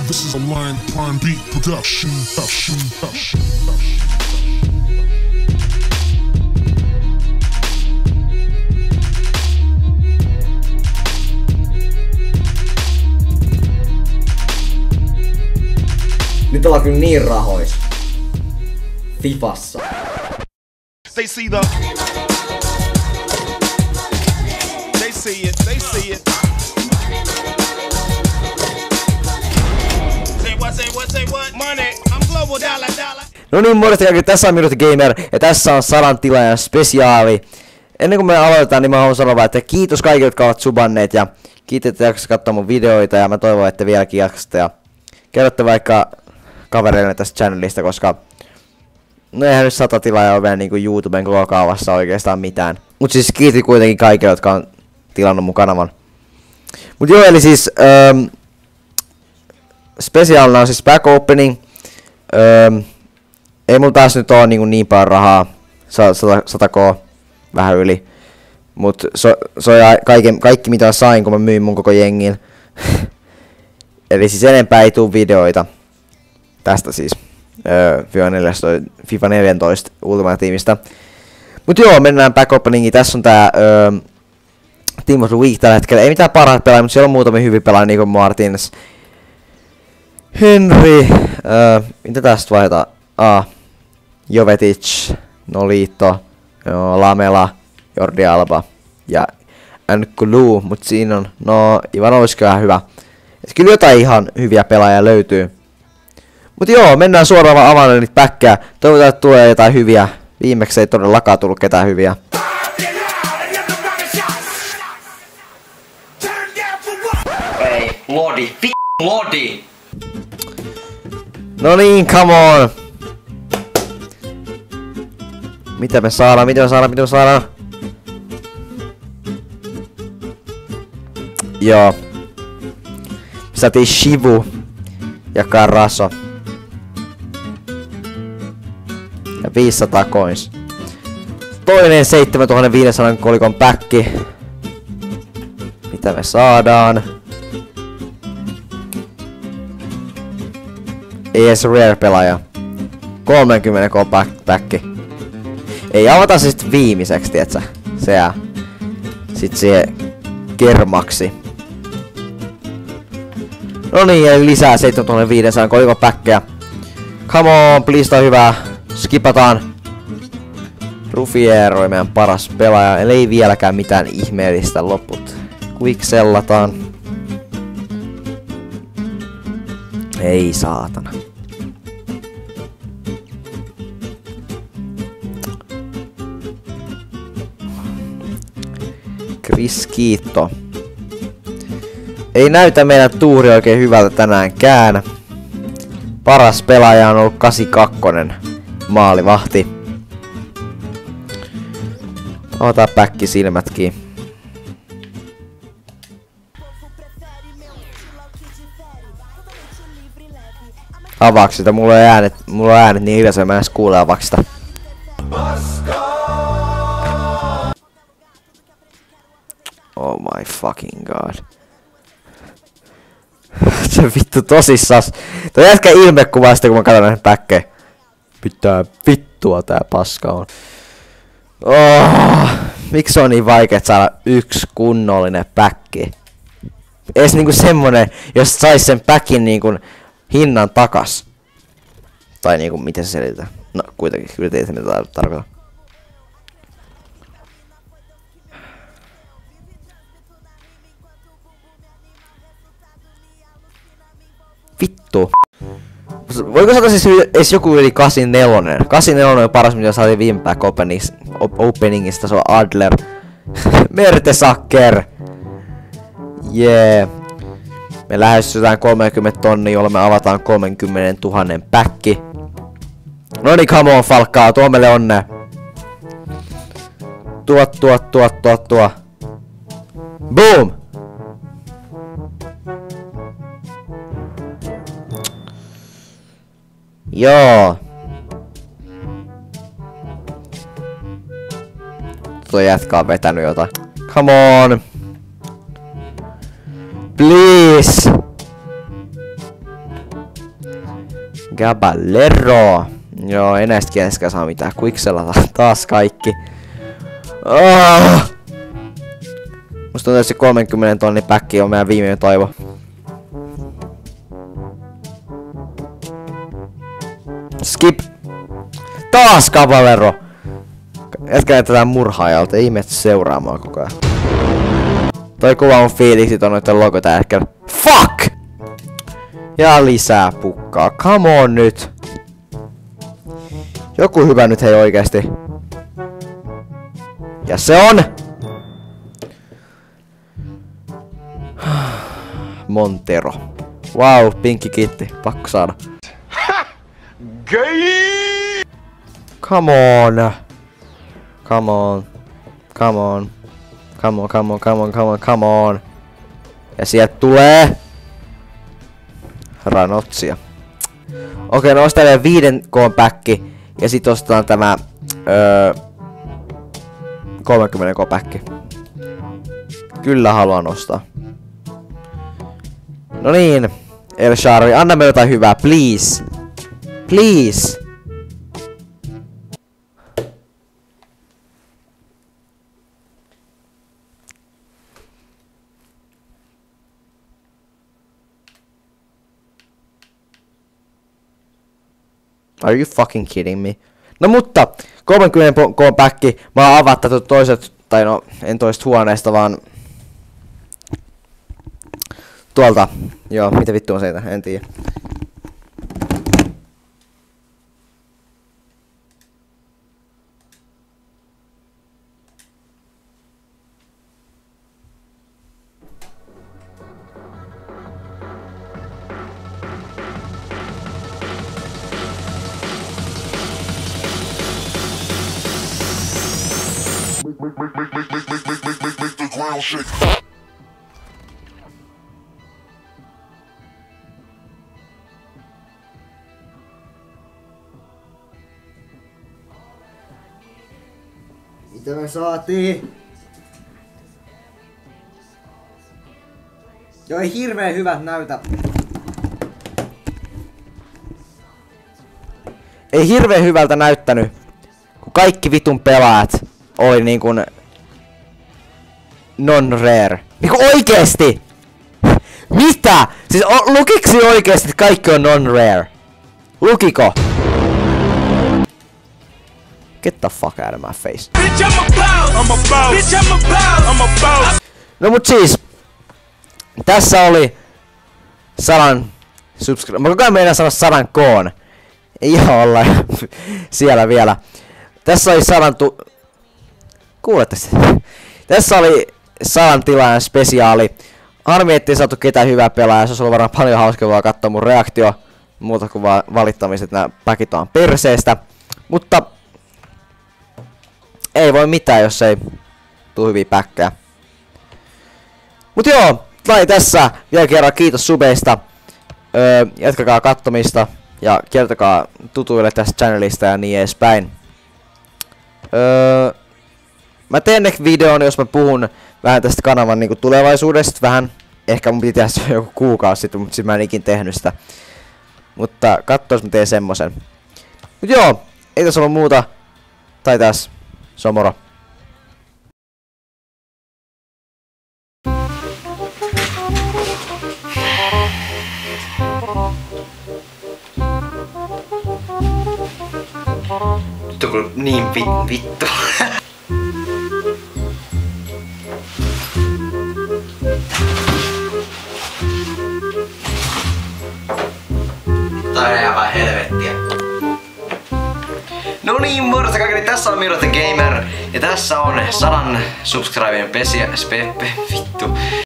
This is a Lion Prime Beat production. Nyt ollaan kyllä niin rahois. Fifassa. They see the. They see it. They see it. Say what? Money. I'm global dollar. No niin, morjesta kaikki. Tässä on Minuutti Gamer ja tässä on 100 tilaajan spesiaali. Ennen kuin me aloitetaan, niin mä haluan sanoa että kiitos kaikille, jotka ovat subanneet ja kiitos, että jaksatte katsoa mun videoita ja mä toivon, että vieläkin jaksatte ja kerrotte vaikka kavereille tästä channelista, koska no eihän nyt 100 tilaajaa ole vielä niinku YouTuben koko kaavassa oikeastaan mitään. Mut siis kiitos kuitenkin kaikille, jotka on tilannut mun kanavan. Mut joo, eli siis spesiaalina on siis back opening. Ei mulla taas nyt oo niin paljon rahaa, 100k, vähän yli. Mut se on kaikki mitä sain, kun mä myin mun koko jengin. Eli siis enempää ei tuu videoita. Tästä siis. FIFA 14 Ultimate-tiimistä. Mut joo, mennään back openingiin. Tässä on tää Team of the Week tällä hetkellä. Ei mitään parhaat pelaajia, mutta siellä on muutamia hyviä pelaajia, niinku Martins, Henry, mitä tästä vaihdetaan? Jovetic, Nolito, Lamela, Jordi Alba ja Nkulu, mut siinä on, no Ivanovic on hyvä. Et kyllä jotain ihan hyviä pelaajia löytyy. Mut joo, mennään suoraan avaamaan niitä päkkää. Toivotaan, että tulee jotain hyviä. Viimeksi ei todellakaan tullut ketään hyviä. Ei, Lodi, Lodi! No niin, come on! Mitä me saadaan? Joo. Saatiin Shivu ja Karaso. Ja 500 coins. Toinen 7500 kolikon päkki. Mitä me saadaan? Ei edes rare pelaaja. 30k päkki. Ei avata se sit viimeiseksi, tietsä. Se jää. Sit siihen kermaksi. No niin, eli lisää 7500 kolikon päkkejä. Come on, please, tää on hyvää. Skipataan. Rufiero on meidän paras pelaaja. Eli ei vieläkään mitään ihmeellistä loput. Quicksellataan. Ei saatana. Chris Kiitto. Ei näytä meidän tuuri oikein hyvältä tänäänkään. Paras pelaaja on ollut 82. Maalivahti. Ota päkki silmätkin. Avaaks sitä? Mulla on äänet niin hiljaisia, mä en edes kuule avaaks sitä. Oh my fucking god. Se vittu tosissas. Toi jätkä ilmekuvaa sitten kun mä katson näihin päkkejä. Mitä vittua tää paska on. Miksi on niin vaikea saada yksi kunnollinen päkki? Ees niinku semmonen, jos sais sen päkin niinku hinnan takas. Tai niinku miten se selitetään. No kuitenkin, kyllä teitä mitä tarkoittaa. Vittu. Voiko saada siis edes joku yli 84? 84 on paras mitä saatiin viime back openingista, se on Adler. Mertesacker. Jee. Me lähestytään 30 tonnia, jolla me avataan 30 000 päkki. Noni, come on Falcao, tuo meille onnea. Tuo. Boom! Joo. Tuo jätkä on vetänyt jotain. Come on. Please. Caballero. Joo, ei näistä keneskään saa mitään. Quicksella taas kaikki. Oh! Musta tuntuu, että se 30 tonnin päkki on meidän viimeinen toivo. Skip! Taas Caballero! Jätkä näytetään murhaajalta, ei mene seuraamaan koko ajan. Toi kuva on fiiliksit on noitten logo tää hetkellä. Fuck! Ja lisää pukkaa, come on nyt! Joku hyvä nyt hei oikeesti. Ja se on! Montero. Wow, pinkki kitti. Pakko saada. Gay! Come on. Come on. Come on. Come on, come on, come on, come on, come on. Ja sieltä tulee... Ranotsia. Okei, no ostaa vielä 5K päkki. Ja sit ostetaan tämä... 30K päkki. Kyllä haluan ostaa. No niin, El Shari, anna me jotain hyvää, please. Please. Are you fucking kidding me? No mutta, 30K päkki, mä oon avattu toiset, tai no, en toista huoneesta, vaan... Tuolta. Joo, mitä vittu on siitä? En tiedä. Make the ground shake. Mitä me saatiin? Joo, ei hirveen hyvät näytä. Ei hirveen hyvältä näyttänyt, kun kaikki vitun pelaajat oli niin kuin non-rare. Niinku oikeesti! Mitä? Siis lukiksi oikeesti, että kaikki on non-rare? Lukiko? Get the fuck out of my face. Bitch, I'm a boss. I'm a boss. Bitch, I'm a boss. I'm a boss. No mut siis, tässä oli 100 subscribe. Mä koko ajan meinaan sanoa 100 koon. Ei ihan olla siellä vielä. Tässä oli 100 Kuulette sitä? Tässä oli 100 tilaajan spesiaali. Harmi ettei saatu ketään hyvää pelaajaa. Se olisi ollut varmaan paljon hauskaa katsoa mun reaktio. Muuta kuin vaan valittamiset, nää päkit on perseestä. Mutta ei voi mitään, jos ei tuu hyviä päkkää. Mut joo, vai tässä vielä kerran kiitos subeista. Jatkakaa kattomista ja kertokaa tutuille tästä channelista ja niin edespäin. Mä teen ehkä videon, jos mä puhun vähän tästä kanavan niinku tulevaisuudesta vähän. Ehkä mun piti tehdä se joku kuukausi sitten, mutta siis mä en ikin tehnyt sitä. Mutta katso, jos mä teen semmosen. Mut joo, ei tässä ollut muuta. Tai tässä. Se on moro. Nyt on kyllä niin vittu. Tää on ihan helvettiä. No niin, morjesta kaikille, tässä on Miro the Gamer. Ja tässä on 100 subscriben vittu.